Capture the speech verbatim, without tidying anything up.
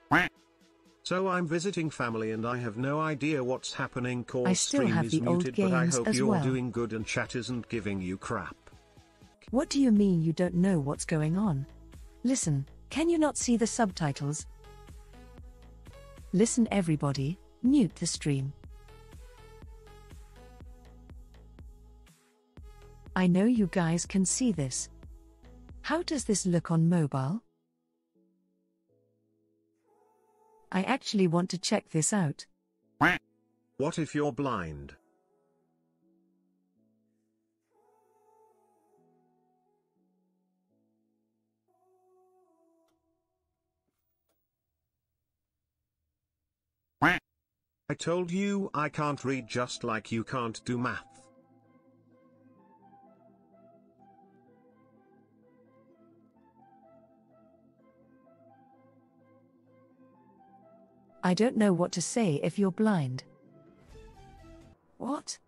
So I'm visiting family and I have no idea what's happening. Call I still stream have is the old muted, but I games hope as you're well. doing good and chat isn't giving you crap. What do you mean you don't know what's going on? Listen, can you not see the subtitles? Listen everybody, mute the stream. I know you guys can see this. How does this look on mobile? I actually want to check this out. What if you're blind? I told you I can't read, just like you can't do math. I don't know what to say if you're blind. What?